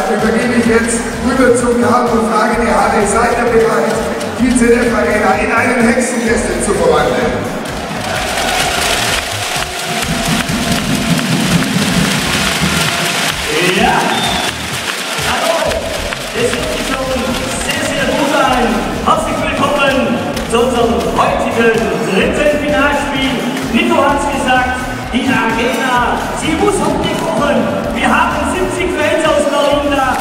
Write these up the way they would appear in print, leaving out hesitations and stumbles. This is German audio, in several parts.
übergebe ich jetzt rüber zum Grab und frage die Halle, seid ihr bereit, die ZDF Arena in einen Hexenkessel zu verwandeln? Ja! Hallo! Es wird sich schon sehr, sehr gut an. Herzlich willkommen zu unserem heutigen dritten Finalspiel. Nico hat's gesagt, die Arena, sie muss heute kochen. Wir haben 70 Fans aus Berlin da.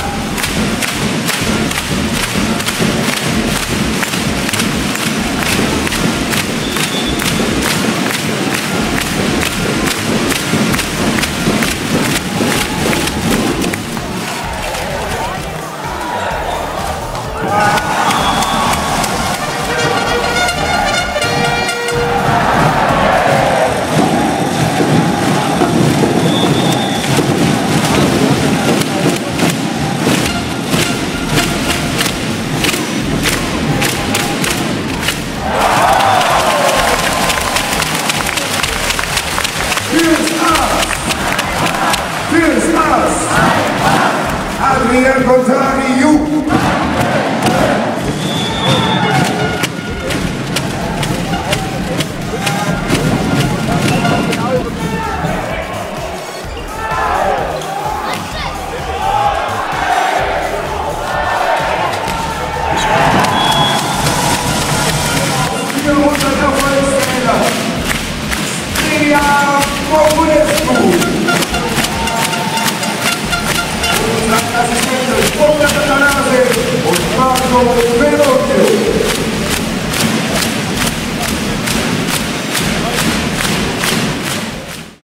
Adrian Contari, you! Assistente, ponga la nave, Osvaldo Velocio.